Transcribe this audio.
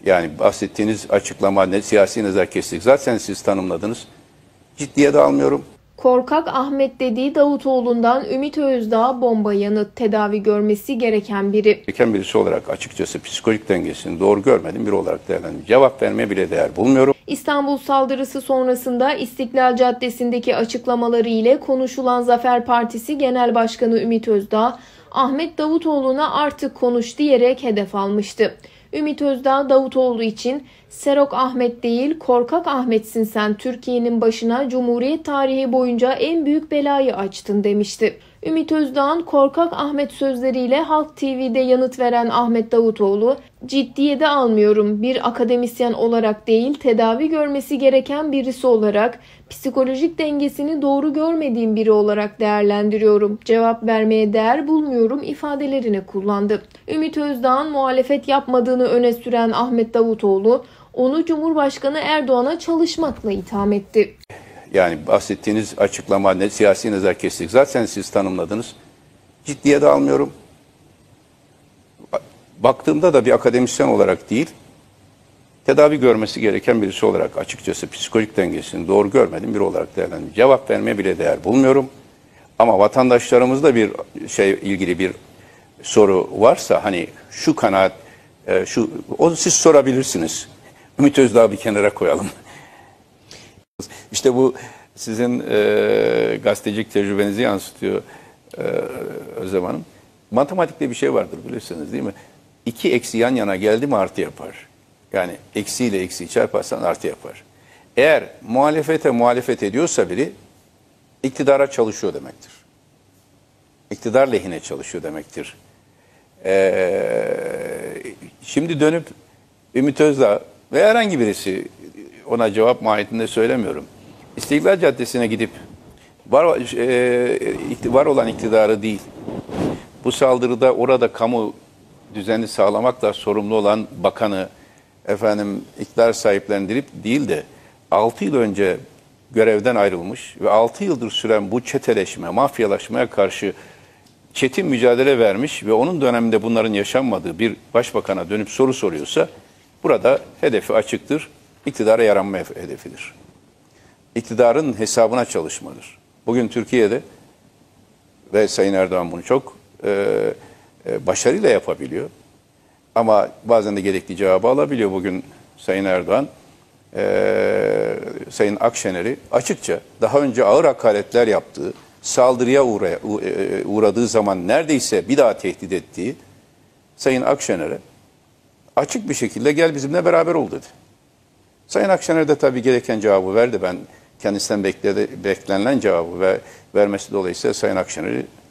Yani bahsettiğiniz açıklama ne siyasi nezaketsizlik. Zaten siz tanımladınız. Ciddiye de almıyorum. Korkak Ahmet dediği Davutoğlu'ndan Ümit Özdağ bomba yanıt, tedavi görmesi gereken biri. Gereken birisi olarak açıkçası psikolojik dengesini doğru görmedim biri olarak değerlendiriyorum. Cevap vermeye bile değer bulmuyorum. İstanbul saldırısı sonrasında İstiklal Caddesi'ndeki açıklamaları ile konuşulan Zafer Partisi Genel Başkanı Ümit Özdağ, Ahmet Davutoğlu'na artık konuş diyerek hedef almıştı. Ümit Özdağ Davutoğlu için Serok Ahmet değil korkak Ahmet'sin sen, Türkiye'nin başına Cumhuriyet tarihi boyunca en büyük belayı açtın demişti. Ümit Özdağ'ın korkak Ahmet sözleriyle Halk TV'de yanıt veren Ahmet Davutoğlu, ciddiye de almıyorum, bir akademisyen olarak değil tedavi görmesi gereken birisi olarak, psikolojik dengesini doğru görmediğim biri olarak değerlendiriyorum, cevap vermeye değer bulmuyorum ifadelerini kullandı. Ümit Özdağ'ın muhalefet yapmadığını öne süren Ahmet Davutoğlu, onu Cumhurbaşkanı Erdoğan'a çalışmakla itham etti. Yani bahsettiğiniz açıklama ne siyasi nezaketsizlik. Zaten siz tanımladınız. Ciddiye de almıyorum. Baktığımda da bir akademisyen olarak değil, tedavi görmesi gereken birisi olarak açıkçası psikolojik dengesini doğru görmedim biri olarak değerlendiriyorum. Cevap vermeye bile değer bulmuyorum. Ama vatandaşlarımızda ilgili bir soru varsa hani şu kanaat, onu siz sorabilirsiniz. Ümit Özdağ'ı bir kenara koyalım. İşte bu sizin gazetecilik tecrübenizi yansıtıyor Özlem Hanım. Matematikte bir şey vardır bilirsiniz değil mi? 2 eksi yan yana geldi mi artı yapar. Yani eksiyle eksiyi çarparsan artı yapar. Eğer muhalefet ediyorsa biri iktidara çalışıyor demektir. İktidar lehine çalışıyor demektir. Şimdi dönüp Ümit Özdağ ve herhangi birisi, ona cevap mahiyetinde söylemiyorum, İstiklal Caddesi'ne gidip var olan iktidarı değil, bu saldırıda orada kamu düzeni sağlamakla sorumlu olan bakanı iktidar sahiplendirip değil de 6 yıl önce görevden ayrılmış ve 6 yıldır süren bu çeteleşme, mafyalaşmaya karşı çetin mücadele vermiş ve onun döneminde bunların yaşanmadığı bir başbakana dönüp soru soruyorsa burada hedefi açıktır. İktidara yaranma hedefidir. İktidarın hesabına çalışmadır. Bugün Türkiye'de ve Sayın Erdoğan bunu çok başarıyla yapabiliyor. Ama bazen de gerekli cevabı alabiliyor. Bugün Sayın Erdoğan, Sayın Akşener'i açıkça daha önce ağır hakaretler yaptığı, saldırıya uğradığı zaman neredeyse bir daha tehdit ettiği Sayın Akşener'e açık bir şekilde gel bizimle beraber ol dedi. Sayın Akşener de tabii gereken cevabı verdi. Ben kendisinden beklenilen cevabı vermesi dolayısıyla Sayın Akşener'i